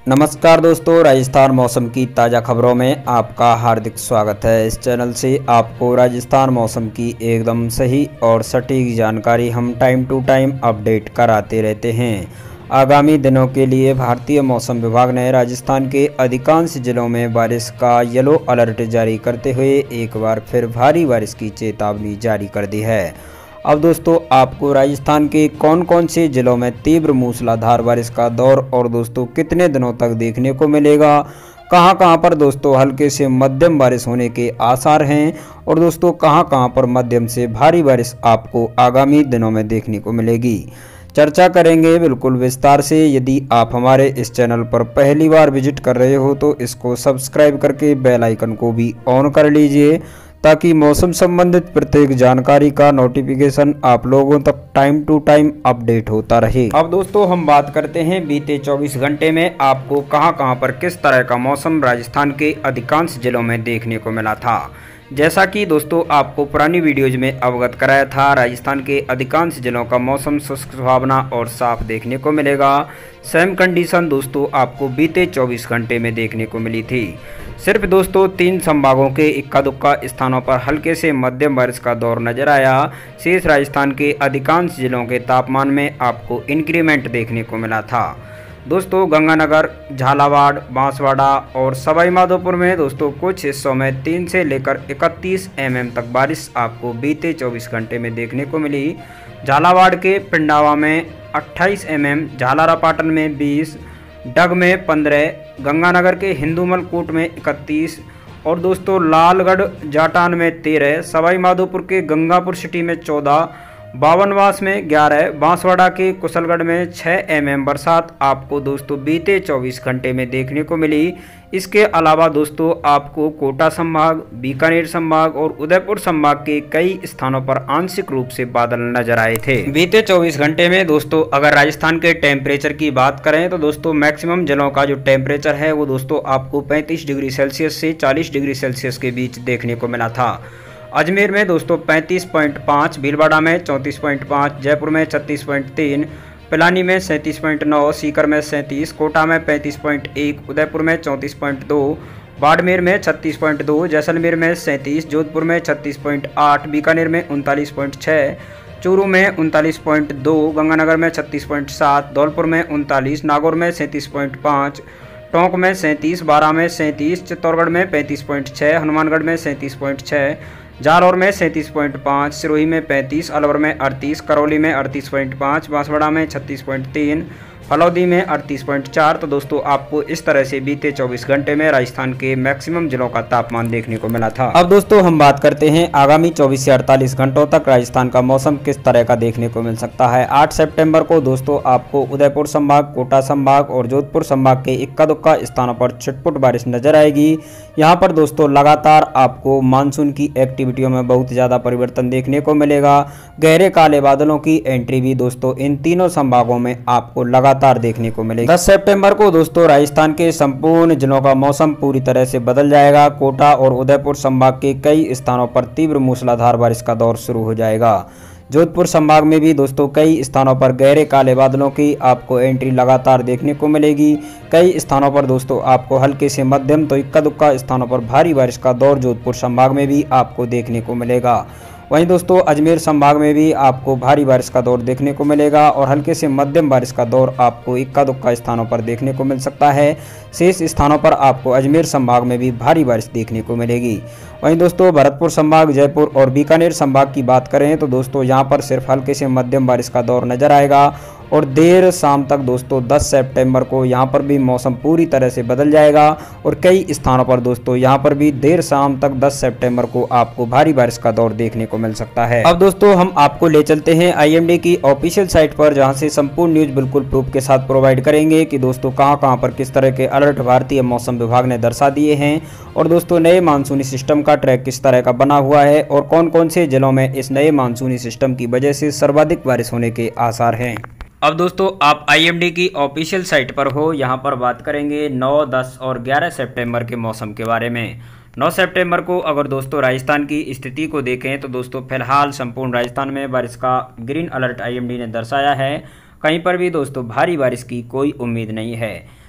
नमस्कार दोस्तों, राजस्थान मौसम की ताज़ा खबरों में आपका हार्दिक स्वागत है। इस चैनल से आपको राजस्थान मौसम की एकदम सही और सटीक जानकारी हम टाइम टू टाइम अपडेट कराते रहते हैं। आगामी दिनों के लिए भारतीय मौसम विभाग ने राजस्थान के अधिकांश जिलों में बारिश का येलो अलर्ट जारी करते हुए एक बार फिर भारी बारिश की चेतावनी जारी कर दी है। अब दोस्तों आपको राजस्थान के कौन कौन से जिलों में तीव्र मूसलाधार बारिश का दौर और दोस्तों कितने दिनों तक देखने को मिलेगा, कहां कहां पर दोस्तों हल्के से मध्यम बारिश होने के आसार हैं और दोस्तों कहां कहां पर मध्यम से भारी बारिश आपको आगामी दिनों में देखने को मिलेगी, चर्चा करेंगे बिल्कुल विस्तार से। यदि आप हमारे इस चैनल पर पहली बार विजिट कर रहे हो तो इसको सब्सक्राइब करके बेल आइकन को भी ऑन कर लीजिए ताकि मौसम संबंधित प्रत्येक जानकारी का नोटिफिकेशन आप लोगों तक टाइम टू टाइम अपडेट होता रहे। अब दोस्तों हम बात करते हैं बीते 24 घंटे में आपको कहां पर किस तरह का मौसम राजस्थान के अधिकांश जिलों में देखने को मिला था। जैसा कि दोस्तों आपको पुरानी वीडियोज में अवगत कराया था, राजस्थान के अधिकांश जिलों का मौसम शुष्क सुहावना और साफ देखने को मिलेगा। सेम कंडीशन दोस्तों आपको बीते 24 घंटे में देखने को मिली थी। सिर्फ दोस्तों 3 संभागों के इक्का दुक्का स्थानों पर हल्के से मध्यम बारिश का दौर नजर आया। शेष राजस्थान के अधिकांश जिलों के तापमान में आपको इंक्रीमेंट देखने को मिला था। दोस्तों गंगानगर, झालावाड़, बांसवाड़ा और सवाई माधोपुर में दोस्तों कुछ हिस्सों में 3 से लेकर 31 mm तक बारिश आपको बीते 24 घंटे में देखने को मिली। झालावाड़ के पिंडावा में 28 mm, झालारापाटन में 20, डग में 15, गंगानगर के हिंदूमल कोट में 31 और दोस्तों लालगढ़ जाटान में 13, सवाई माधोपुर के गंगापुर सिटी में 14, बावनवास में 11, बांसवाड़ा के कुशलगढ़ में 6 mm बरसात आपको दोस्तों बीते 24 घंटे में देखने को मिली। इसके अलावा दोस्तों आपको कोटा संभाग, बीकानेर संभाग और उदयपुर संभाग के कई स्थानों पर आंशिक रूप से बादल नजर आए थे। बीते 24 घंटे में दोस्तों अगर राजस्थान के टेम्परेचर की बात करें तो दोस्तों मैक्सिमम जिलों का जो टेम्परेचर है वो दोस्तों आपको 35 डिग्री सेल्सियस से 40 डिग्री सेल्सियस के बीच देखने को मिला था। अजमेर में दोस्तों 35.5, भीलवाड़ा में 34.5, जयपुर में 36.3, पिलानी में 37.9, सीकर में 37, कोटा में 35.1, उदयपुर में 34.2, बाड़मेर में 36.2, जैसलमेर में 37, जोधपुर में 36.8, बीकानेर में 39.6, चूरू में 39.2, गंगानगर में 36.7, धौलपुर में 39, नागौर में 37.5, टोंक में 37, बारां में 37, चित्तौड़गढ़ में 35.6, हनुमानगढ़ में 37.6, जालौर में 37.5, सिरोही में 35, अलवर में 38, करौली में 38.5, बांसवाड़ा में 36.3, फलौदी में 38.4। तो दोस्तों आपको इस तरह से बीते 24 घंटे में राजस्थान के मैक्सिमम जिलों का तापमान देखने को मिला था। अब दोस्तों हम बात करते हैं आगामी 24 से 48 घंटों तक राजस्थान का मौसम किस तरह का देखने को मिल सकता है। 8 सितंबर को दोस्तों आपको उदयपुर संभाग, कोटा संभाग और जोधपुर संभाग के इक्का दुक्का स्थानों पर छिटपुट बारिश नजर आएगी। यहाँ पर दोस्तों लगातार आपको मानसून की एक्टिविटियों में बहुत ज़्यादा परिवर्तन देखने को मिलेगा। गहरे काले बादलों की एंट्री भी दोस्तों इन तीनों संभागों में आपको लगातार देखने को मिलेगा। 10 सितंबर को दोस्तों राजस्थान के संपूर्ण जिलों का मौसम पूरी तरह से बदल जाएगा। कोटा और उदयपुर संभाग के कई स्थानों पर तीव्र मूसलाधार बारिश का दौर शुरू हो जाएगा। जोधपुर संभाग में भी दोस्तों कई स्थानों पर गहरे काले बादलों की आपको एंट्री लगातार देखने को मिलेगी। कई स्थानों पर दोस्तों आपको हल्के से मध्यम तो इक्का दुक्का स्थानों पर भारी बारिश का दौर जोधपुर संभाग में भी आपको देखने को मिलेगा। वहीं दोस्तों अजमेर संभाग में भी आपको भारी बारिश का दौर देखने को मिलेगा और हल्के से मध्यम बारिश का दौर आपको इक्का दुक्का स्थानों पर देखने को मिल सकता है। शेष स्थानों पर आपको अजमेर संभाग में भी भारी बारिश देखने को मिलेगी। वहीं दोस्तों भरतपुर संभाग, जयपुर और बीकानेर संभाग की बात करें तो दोस्तों यहाँ पर सिर्फ हल्के से मध्यम बारिश का दौर नजर आएगा और देर शाम तक दोस्तों 10 सितंबर को यहाँ पर भी मौसम पूरी तरह से बदल जाएगा और कई स्थानों पर दोस्तों यहाँ पर भी देर शाम तक 10 सितंबर को आपको भारी बारिश का दौर देखने को मिल सकता है। अब दोस्तों हम आपको ले चलते हैं IMD की ऑफिशियल साइट पर, जहाँ से संपूर्ण न्यूज बिल्कुल प्रूफ के साथ प्रोवाइड करेंगे कि दोस्तों कहां पर किस तरह के अलर्ट भारतीय मौसम विभाग ने दर्शा दिए हैं और दोस्तों नए मानसूनी सिस्टम का ट्रैक किस तरह का बना हुआ है और कौन कौन से जिलों में इस नए मानसूनी सिस्टम की वजह से सर्वाधिक बारिश होने के आसार हैं। अब दोस्तों आप IMD की ऑफिशियल साइट पर हो, यहाँ पर बात करेंगे 9, 10 और 11 सितंबर के मौसम के बारे में। 9 सितंबर को अगर दोस्तों राजस्थान की स्थिति को देखें तो दोस्तों फिलहाल संपूर्ण राजस्थान में बारिश का ग्रीन अलर्ट IMD ने दर्शाया है। कहीं पर भी दोस्तों भारी बारिश की कोई उम्मीद नहीं है।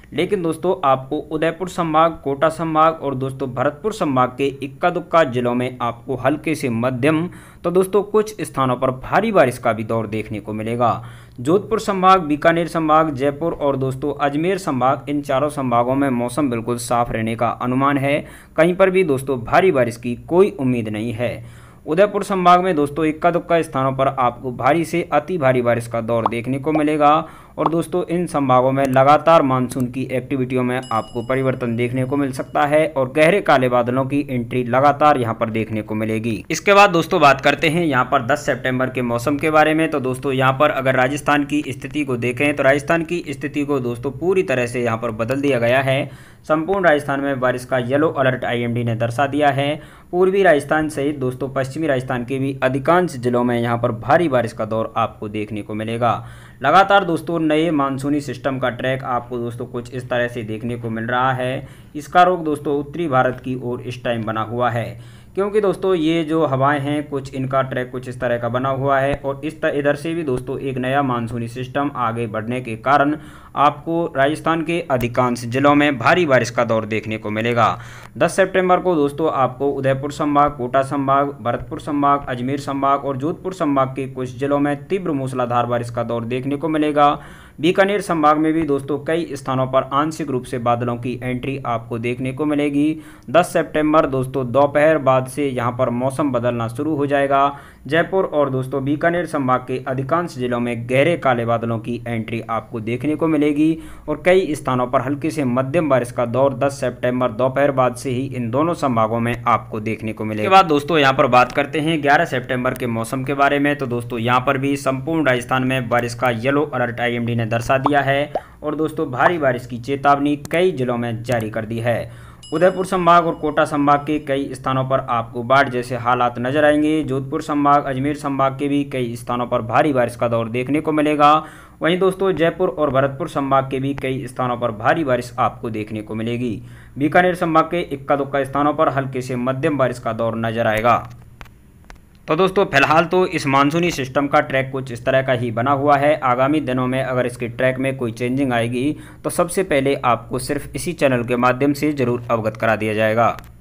लेकिन दोस्तों आपको उदयपुर संभाग, कोटा संभाग और दोस्तों भरतपुर संभाग के इक्का दुक्का जिलों में आपको हल्के से मध्यम तो दोस्तों कुछ स्थानों पर भारी बारिश का भी दौर देखने को मिलेगा। जोधपुर संभाग, बीकानेर संभाग, जयपुर और दोस्तों अजमेर संभाग, इन चारों संभागों में मौसम बिल्कुल साफ रहने का अनुमान है। कहीं पर भी दोस्तों भारी बारिश की कोई उम्मीद नहीं है। उदयपुर संभाग में दोस्तों इक्का दुक्का स्थानों पर आपको भारी से अति भारी बारिश का दौर देखने को मिलेगा और दोस्तों इन संभागों में लगातार मानसून की एक्टिविटियों में आपको परिवर्तन देखने को मिल सकता है और गहरे काले बादलों की एंट्री लगातार यहां पर देखने को मिलेगी। इसके बाद दोस्तों बात करते हैं यहां पर 10 सितंबर के मौसम के बारे में। तो दोस्तों यहां पर अगर राजस्थान की स्थिति को देखें तो राजस्थान की स्थिति को दोस्तों पूरी तरह से यहां पर बदल दिया गया है। संपूर्ण राजस्थान में बारिश का येलो अलर्ट IMD ने दर्शा दिया है। पूर्वी राजस्थान सहित दोस्तों पश्चिमी राजस्थान के भी अधिकांश जिलों में यहां पर भारी बारिश का दौर आपको देखने को मिलेगा। लगातार दोस्तों नए मानसूनी सिस्टम का ट्रैक आपको दोस्तों कुछ इस तरह से देखने को मिल रहा है। इसका रुख दोस्तों उत्तरी भारत की ओर इस टाइम बना हुआ है, क्योंकि दोस्तों ये जो हवाएं हैं कुछ इनका ट्रैक कुछ इस तरह का बना हुआ है और इधर से भी दोस्तों एक नया मानसूनी सिस्टम आगे बढ़ने के कारण आपको राजस्थान के अधिकांश जिलों में भारी बारिश का दौर देखने को मिलेगा। 10 सितंबर को दोस्तों आपको उदयपुर संभाग, कोटा संभाग, भरतपुर संभाग, अजमेर संभाग और जोधपुर संभाग के कुछ जिलों में तीव्र मूसलाधार बारिश का दौर देखने को मिलेगा। बीकानेर संभाग में भी दोस्तों कई स्थानों पर आंशिक रूप से बादलों की एंट्री आपको देखने को मिलेगी। 10 सितंबर दोस्तों दोपहर बाद से यहां पर मौसम बदलना शुरू हो जाएगा। जयपुर और दोस्तों बीकानेर संभाग के अधिकांश जिलों में गहरे काले बादलों की एंट्री आपको देखने को मिलेगी और कई स्थानों पर हल्की से मध्यम बारिश का दौर 10 सितंबर दोपहर बाद से ही इन दोनों संभागों में आपको देखने को मिलेगा। इसके बाद दोस्तों यहां पर बात करते हैं 11 सितंबर के मौसम के बारे में। तो दोस्तों यहां पर भी संपूर्ण राजस्थान में बारिश का येलो अलर्ट IMD ने दर्शा दिया है और दोस्तों भारी बारिश की चेतावनी कई जिलों में जारी कर दी है। उदयपुर संभाग और कोटा संभाग के कई स्थानों पर आपको बाढ़ जैसे हालात नजर आएंगे। जोधपुर संभाग, अजमेर संभाग के भी कई स्थानों पर भारी बारिश का दौर देखने को मिलेगा। वहीं दोस्तों जयपुर और भरतपुर संभाग के भी कई स्थानों पर भारी बारिश आपको देखने को मिलेगी। बीकानेर संभाग के इक्का दुक्का स्थानों पर हल्के से मध्यम बारिश का दौर नजर आएगा। तो दोस्तों फिलहाल तो इस मानसूनी सिस्टम का ट्रैक कुछ इस तरह का ही बना हुआ है। आगामी दिनों में अगर इसके ट्रैक में कोई चेंजिंग आएगी तो सबसे पहले आपको सिर्फ इसी चैनल के माध्यम से ज़रूर अवगत करा दिया जाएगा।